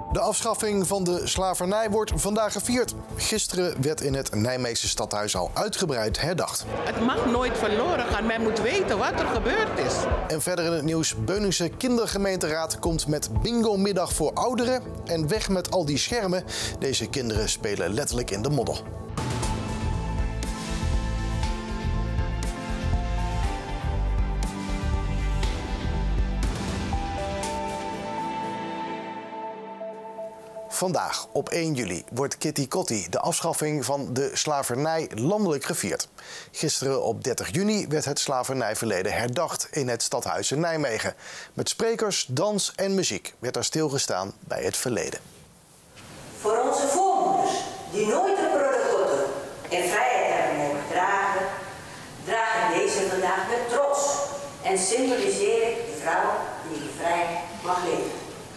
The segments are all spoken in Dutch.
De afschaffing van de slavernij wordt vandaag gevierd. Gisteren werd in het Nijmeegse stadhuis al uitgebreid herdacht. Het mag nooit verloren gaan. Men moet weten wat er gebeurd is. En verder in het nieuws. Beuningse Kindergemeenteraad komt met bingo-middag voor ouderen. En weg met al die schermen. Deze kinderen spelen letterlijk in de modder. Vandaag, op 1 juli, wordt Kitty Kotti, de afschaffing van de slavernij, landelijk gevierd. Gisteren op 30 juni werd het slavernijverleden herdacht in het stadhuis in Nijmegen. Met sprekers, dans en muziek werd er stilgestaan bij het verleden. Voor onze voormoeders, die nooit de producten in vrijheid hebben mogen dragen, dragen deze vandaag met trots en symboliseren de vrouw die vrij mag leven.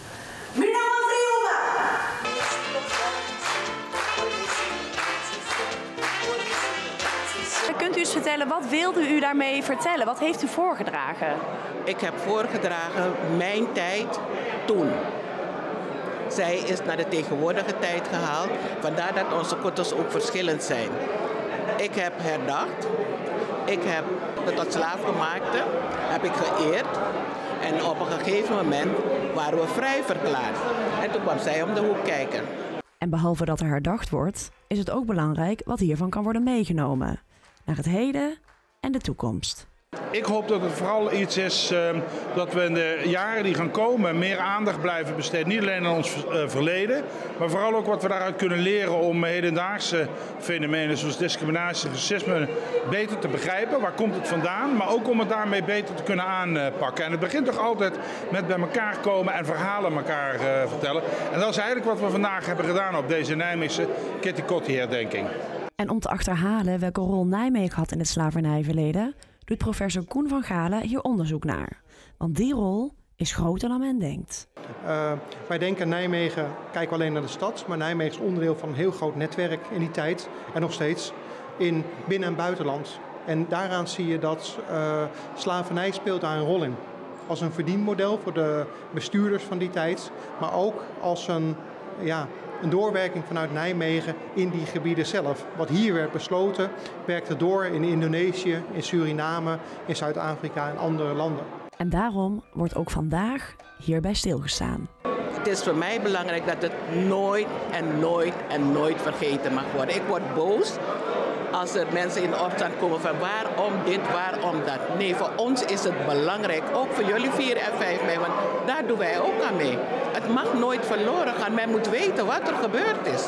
Kunt u eens vertellen, wat wilde u daarmee vertellen? Wat heeft u voorgedragen? Ik heb voorgedragen mijn tijd toen. Zij is naar de tegenwoordige tijd gehaald. Vandaar dat onze kotters ook verschillend zijn. Ik heb herdacht. Ik heb de tot slaafgemaakte heb ik geëerd. En op een gegeven moment waren we vrij verklaard. En toen kwam zij om de hoek kijken. En behalve dat er herdacht wordt, is het ook belangrijk wat hiervan kan worden meegenomen. Naar het heden en de toekomst. Ik hoop dat het vooral iets is dat we in de jaren die gaan komen meer aandacht blijven besteden. Niet alleen aan ons verleden, maar vooral ook wat we daaruit kunnen leren om hedendaagse fenomenen zoals discriminatie en racisme beter te begrijpen. Waar komt het vandaan? Maar ook om het daarmee beter te kunnen aanpakken. En het begint toch altijd met bij elkaar komen en verhalen elkaar vertellen. En dat is eigenlijk wat we vandaag hebben gedaan op deze Nijmeegse Kitty Kotti herdenking. En om te achterhalen welke rol Nijmegen had in het slavernijverleden, doet professor Koen van Galen hier onderzoek naar. Want die rol is groter dan men denkt. Wij denken Nijmegen, kijken we alleen naar de stad, maar Nijmegen is onderdeel van een heel groot netwerk in die tijd en nog steeds in binnen- en buitenland. En daaraan zie je dat slavernij speelt daar een rol in. Als een verdienmodel voor de bestuurders van die tijd, maar ook als een doorwerking vanuit Nijmegen in die gebieden zelf. Wat hier werd besloten, werkte door in Indonesië, in Suriname, in Zuid-Afrika en andere landen. En daarom wordt ook vandaag hierbij stilgestaan. Het is voor mij belangrijk dat het nooit en nooit en nooit vergeten mag worden. Ik word boos als er mensen in de opstand komen van waarom dit, waarom dat. Nee, voor ons is het belangrijk, ook voor jullie 4 en 5 mei, want daar doen wij ook aan mee. Het mag nooit verloren gaan, men moet weten wat er gebeurd is.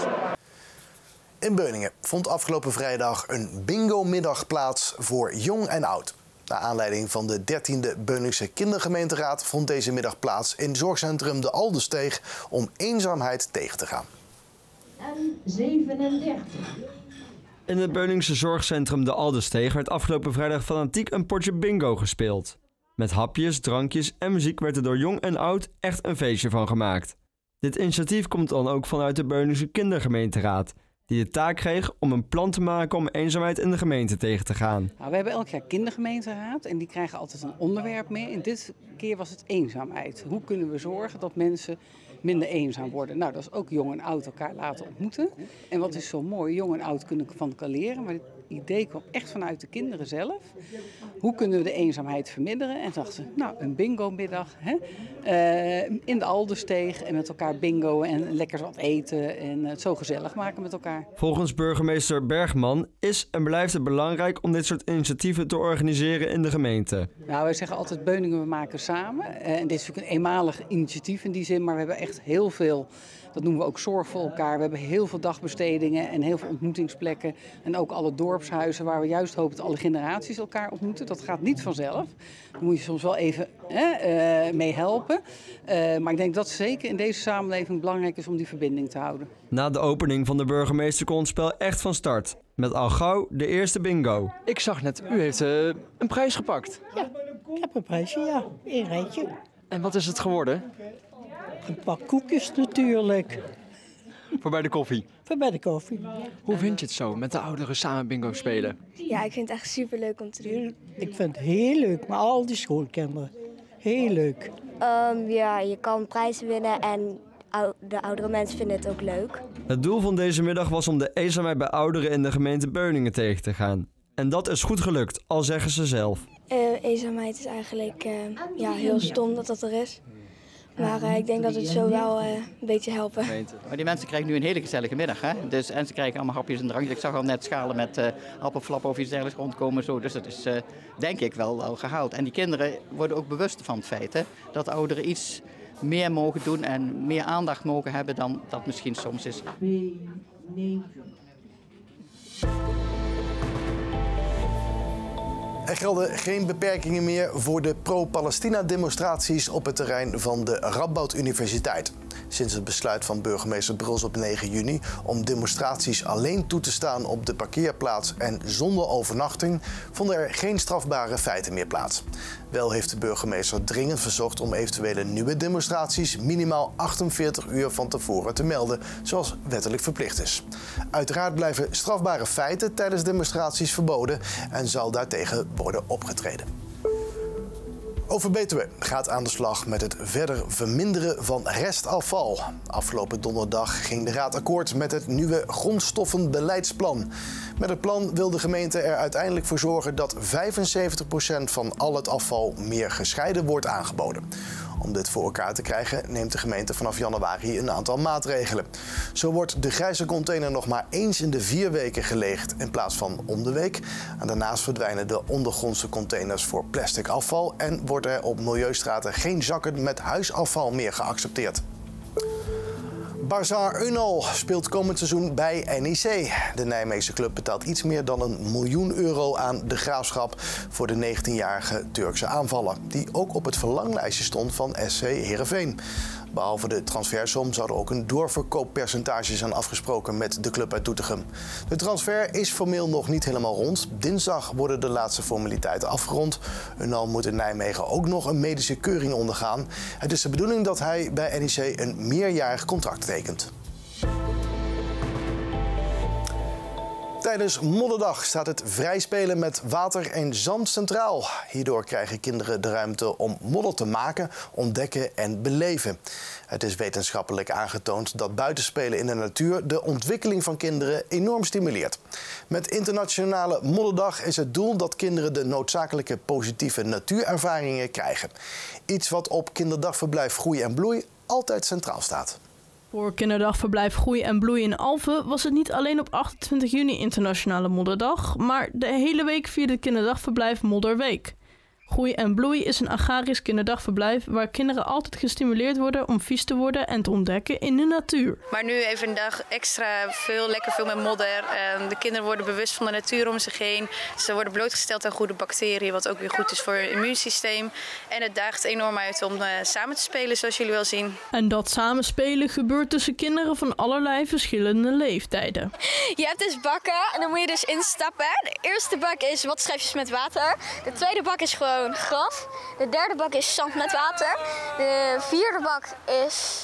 In Beuningen vond afgelopen vrijdag een bingo-middag plaats voor jong en oud. Naar aanleiding van de 13e Beuningse Kindergemeenteraad vond deze middag plaats in zorgcentrum De Aldesteeg om eenzaamheid tegen te gaan. En 37. In het Beuningse zorgcentrum De Aldesteeg werd afgelopen vrijdag fanatiek een potje bingo gespeeld. Met hapjes, drankjes en muziek werd er door jong en oud echt een feestje van gemaakt. Dit initiatief komt dan ook vanuit de Beuningse Kindergemeenteraad, die de taak kreeg om een plan te maken om eenzaamheid in de gemeente tegen te gaan. Nou, we hebben elk jaar kindergemeenteraad en die krijgen altijd een onderwerp mee. En dit keer was het eenzaamheid. Hoe kunnen we zorgen dat mensen minder eenzaam worden? Nou, dat is ook jong en oud elkaar laten ontmoeten. En wat is zo mooi, jong en oud kunnen van elkaar leren, maar het idee kwam echt vanuit de kinderen zelf. Hoe kunnen we de eenzaamheid verminderen? En dachten ze, nou, een bingo-middag in de Aldesteeg en met elkaar bingoen en lekker wat eten en het zo gezellig maken met elkaar. Volgens burgemeester Bergman is en blijft het belangrijk om dit soort initiatieven te organiseren in de gemeente. Nou, wij zeggen altijd Beuningen, we maken samen. En dit is natuurlijk een eenmalig initiatief in die zin, maar we hebben echt heel veel, dat noemen we ook zorg voor elkaar. We hebben heel veel dagbestedingen en heel veel ontmoetingsplekken. En ook alle dorpshuizen waar we juist hopen dat alle generaties elkaar ontmoeten. Dat gaat niet vanzelf. Daar moet je soms wel even mee helpen. Maar ik denk dat zeker in deze samenleving belangrijk is om die verbinding te houden. Na de opening van de burgemeester kon het spel echt van start. Met al gauw de eerste bingo. Ik zag net, u heeft een prijs gepakt. Ja, ik heb een prijsje, ja. Een rijtje. En wat is het geworden? Een pak koekjes natuurlijk. Voor bij de koffie? Voor bij de koffie. Hoe vind je het zo, met de ouderen samen bingo spelen? Ja, ik vind het echt superleuk om te doen. Ik vind het heel leuk, maar al die schoolkinderen. Heel leuk. Ja, je kan prijzen winnen en de oudere mensen vinden het ook leuk. Het doel van deze middag was om de eenzaamheid bij ouderen in de gemeente Beuningen tegen te gaan. En dat is goed gelukt, al zeggen ze zelf. Eenzaamheid is eigenlijk heel stom dat dat er is. Maar ik denk dat het zo wel een beetje helpen. Maar die mensen krijgen nu een hele gezellige middag. Hè? Dus, en ze krijgen allemaal hapjes en drankjes. Ik zag al net schalen met appelflappen of iets dergelijks rondkomen. Zo. Dus dat is denk ik wel gehaald. En die kinderen worden ook bewust van het feit dat ouderen iets meer mogen doen en meer aandacht mogen hebben dan dat misschien soms is. Er gelden geen beperkingen meer voor de pro-Palestina-demonstraties op het terrein van de Radboud Universiteit. Sinds het besluit van burgemeester Bruls op 9 juni om demonstraties alleen toe te staan op de parkeerplaats en zonder overnachting, vonden er geen strafbare feiten meer plaats. Wel heeft de burgemeester dringend verzocht om eventuele nieuwe demonstraties minimaal 48 uur van tevoren te melden, zoals wettelijk verplicht is. Uiteraard blijven strafbare feiten tijdens demonstraties verboden en zal daartegen worden opgetreden. Overbetuwe gaat aan de slag met het verder verminderen van restafval. Afgelopen donderdag ging de Raad akkoord met het nieuwe grondstoffenbeleidsplan. Met het plan wil de gemeente er uiteindelijk voor zorgen dat 75% van al het afval meer gescheiden wordt aangeboden. Om dit voor elkaar te krijgen neemt de gemeente vanaf januari een aantal maatregelen. Zo wordt de grijze container nog maar eens in de 4 weken geleegd in plaats van om de week. En daarnaast verdwijnen de ondergrondse containers voor plastic afval en wordt er op milieustraten geen zakken met huisafval meer geaccepteerd. Bazaar Önal speelt komend seizoen bij NEC. De Nijmeegse club betaalt iets meer dan €1 miljoen aan de Graafschap voor de 19-jarige Turkse aanvaller, die ook op het verlanglijstje stond van SC Heerenveen. Behalve de transfersom zou er ook een doorverkooppercentage zijn afgesproken met de club uit Doetinchem. De transfer is formeel nog niet helemaal rond. Dinsdag worden de laatste formaliteiten afgerond. Önal moet in Nijmegen ook nog een medische keuring ondergaan. Het is de bedoeling dat hij bij NEC een meerjarig contract tekent. Tijdens Modderdag staat het vrijspelen met water en zand centraal. Hierdoor krijgen kinderen de ruimte om modder te maken, ontdekken en beleven. Het is wetenschappelijk aangetoond dat buitenspelen in de natuur de ontwikkeling van kinderen enorm stimuleert. Met Internationale Modderdag is het doel dat kinderen de noodzakelijke positieve natuurervaringen krijgen. Iets wat op kinderdagverblijf Groei en Bloei altijd centraal staat. Voor kinderdagverblijf Groei en Bloei in Alphen was het niet alleen op 28 juni Internationale Modderdag, maar de hele week vierde het kinderdagverblijf Modderweek. Groei en Bloei is een agrarisch kinderdagverblijf waar kinderen altijd gestimuleerd worden om vies te worden en te ontdekken in de natuur. Maar nu even een dag extra lekker veel met modder. De kinderen worden bewust van de natuur om zich heen. Ze worden blootgesteld aan goede bacteriën, wat ook weer goed is voor hun immuunsysteem. En het daagt enorm uit om samen te spelen, zoals jullie wel zien. En dat samenspelen gebeurt tussen kinderen van allerlei verschillende leeftijden. Je hebt dus bakken en dan moet je dus instappen. De eerste bak is wat schijfjes met water. De tweede bak is gewoon gras. De derde bak is zand met water. De vierde bak is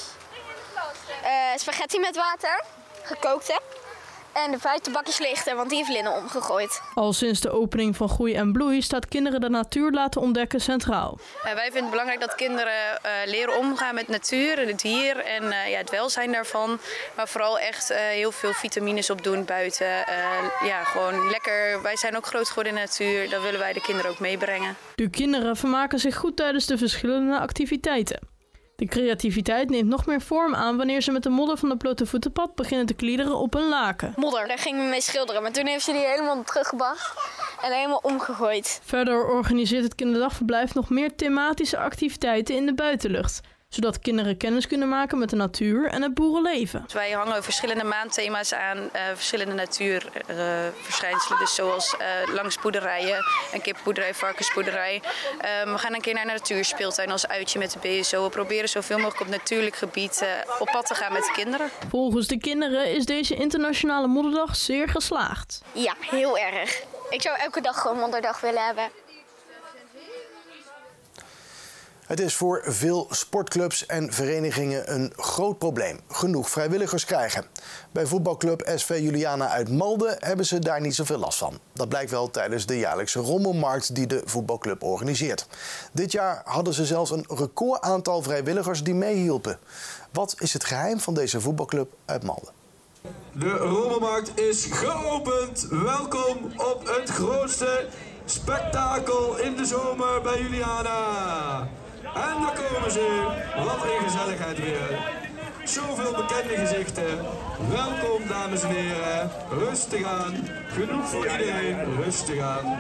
spaghetti met water, gekookte. En de vijfde bak is lichter, want die heeft Linne omgegooid. Al sinds de opening van Groei en Bloei staat kinderen de natuur laten ontdekken centraal. Wij vinden het belangrijk dat kinderen leren omgaan met natuur, het dier en het welzijn daarvan. Maar vooral echt heel veel vitamines opdoen buiten. Gewoon lekker. Wij zijn ook groot geworden in de natuur. Dat willen wij de kinderen ook meebrengen. De kinderen vermaken zich goed tijdens de verschillende activiteiten. De creativiteit neemt nog meer vorm aan wanneer ze met de modder van de blote voetenpad beginnen te kliederen op een laken. Modder, daar gingen we mee schilderen. Maar toen heeft ze die helemaal teruggebracht en helemaal omgegooid. Verder organiseert het kinderdagverblijf nog meer thematische activiteiten in de buitenlucht, zodat kinderen kennis kunnen maken met de natuur en het boerenleven. Wij hangen verschillende maandthema's aan, verschillende natuurverschijnselen. Dus zoals langs boerderijen, een kipboerderij, varkensboerderij. We gaan een keer naar een natuurspeeltuin als uitje met de BSO. We proberen zoveel mogelijk op natuurlijk gebied op pad te gaan met de kinderen. Volgens de kinderen is deze Internationale Modderdag zeer geslaagd. Ja, heel erg. Ik zou elke dag gewoon Modderdag willen hebben. Het is voor veel sportclubs en verenigingen een groot probleem. Genoeg vrijwilligers krijgen. Bij voetbalclub SV Juliana uit Malden hebben ze daar niet zoveel last van. Dat blijkt wel tijdens de jaarlijkse rommelmarkt die de voetbalclub organiseert. Dit jaar hadden ze zelfs een record aantal vrijwilligers die meehielpen. Wat is het geheim van deze voetbalclub uit Malden? De rommelmarkt is geopend. Welkom op het grootste spektakel in de zomer bij Juliana. En daar komen ze. Wat een gezelligheid weer. Zoveel bekende gezichten. Welkom dames en heren. Rustig aan. Genoeg voor iedereen. Rustig aan.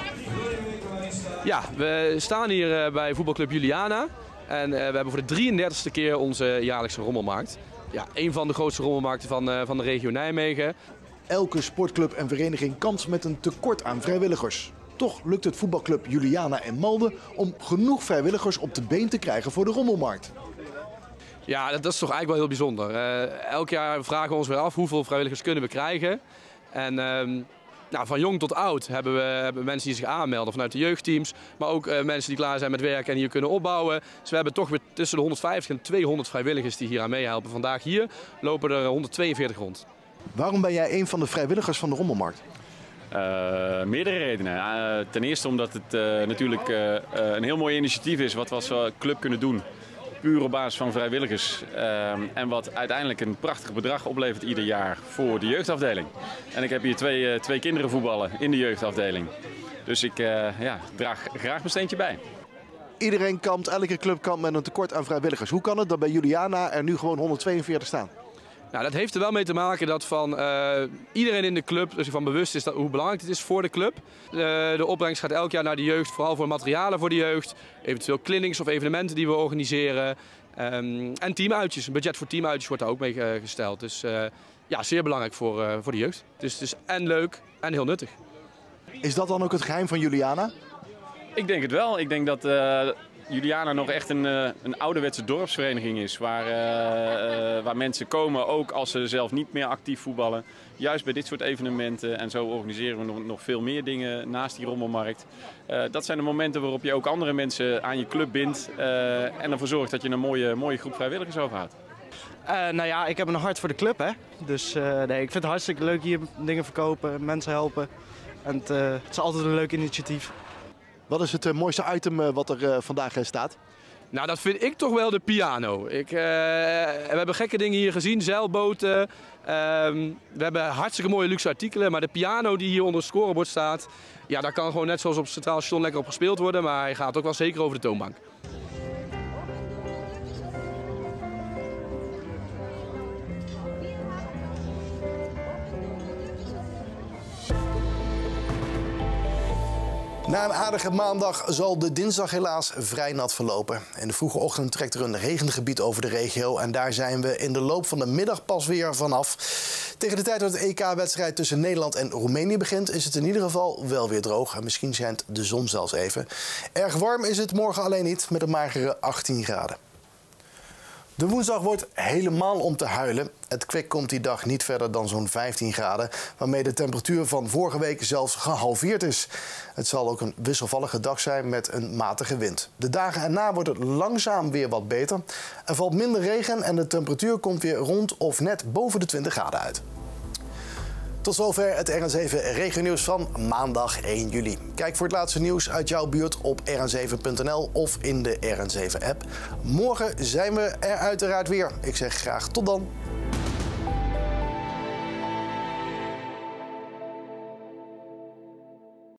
Ja, we staan hier bij voetbalclub Juliana. En we hebben voor de 33e keer onze jaarlijkse rommelmarkt. Ja, een van de grootste rommelmarkten van de regio Nijmegen. Elke sportclub en vereniging kampt met een tekort aan vrijwilligers. Toch lukt het voetbalclub Juliana in Malden om genoeg vrijwilligers op de been te krijgen voor de rommelmarkt. Ja, dat is toch eigenlijk wel heel bijzonder. Elk jaar vragen we ons weer af hoeveel vrijwilligers kunnen we krijgen. En nou, van jong tot oud hebben we mensen die zich aanmelden vanuit de jeugdteams. Maar ook mensen die klaar zijn met werk en hier kunnen opbouwen. Dus we hebben toch weer tussen de 150 en 200 vrijwilligers die hier aan meehelpen. Vandaag hier lopen er 142 rond. Waarom ben jij een van de vrijwilligers van de rommelmarkt? Meerdere redenen. Ten eerste omdat het natuurlijk een heel mooi initiatief is wat we als club kunnen doen. Puur op basis van vrijwilligers. En wat uiteindelijk een prachtig bedrag oplevert ieder jaar voor de jeugdafdeling. En ik heb hier twee kinderen voetballen in de jeugdafdeling. Dus ik draag graag mijn steentje bij. Iedereen kampt, elke club kampt met een tekort aan vrijwilligers. Hoe kan het dat bij Juliana er nu gewoon 142 staan? Nou, dat heeft er wel mee te maken dat van iedereen in de club dus van bewust is hoe belangrijk het is voor de club. De opbrengst gaat elk jaar naar de jeugd, vooral voor materialen voor de jeugd. Eventueel clinics of evenementen die we organiseren. En teamuitjes, een budget voor teamuitjes wordt daar ook mee gesteld. Dus ja, zeer belangrijk voor de jeugd. Dus het is en leuk en heel nuttig. Is dat dan ook het geheim van Juliana? Ik denk het wel. Ik denk dat Juliana nog echt een ouderwetse dorpsvereniging is. Waar mensen komen, ook als ze zelf niet meer actief voetballen. Juist bij dit soort evenementen. En zo organiseren we nog veel meer dingen naast die rommelmarkt. Dat zijn de momenten waarop je ook andere mensen aan je club bindt. En ervoor zorgt dat je een mooie groep vrijwilligers overhoudt. Nou ja, ik heb een hart voor de club, hè. Dus nee, ik vind het hartstikke leuk hier dingen verkopen, mensen helpen. En het is altijd een leuk initiatief. Wat is het mooiste item wat er vandaag staat? Nou, dat vind ik toch wel de piano. We hebben gekke dingen hier gezien, zeilboten. We hebben hartstikke mooie luxe artikelen. Maar de piano die hier onder het scorebord staat, ja, daar kan gewoon net zoals op het Centraal Station lekker op gespeeld worden. Maar hij gaat ook wel zeker over de toonbank. Na een aardige maandag zal de dinsdag helaas vrij nat verlopen. In de vroege ochtend trekt er een regengebied over de regio. En daar zijn we in de loop van de middag pas weer vanaf. Tegen de tijd dat de EK-wedstrijd tussen Nederland en Roemenië begint, is het in ieder geval wel weer droog. En misschien schijnt de zon zelfs even. Erg warm is het morgen alleen niet, met een magere 18 graden. De woensdag wordt helemaal om te huilen. Het kwik komt die dag niet verder dan zo'n 15 graden... waarmee de temperatuur van vorige week zelfs gehalveerd is. Het zal ook een wisselvallige dag zijn met een matige wind. De dagen erna wordt het langzaam weer wat beter. Er valt minder regen en de temperatuur komt weer rond of net boven de 20 graden uit. Tot zover het RN7 regionieuws van maandag 1 juli. Kijk voor het laatste nieuws uit jouw buurt op rn7.nl of in de RN7-app. Morgen zijn we er uiteraard weer. Ik zeg graag tot dan.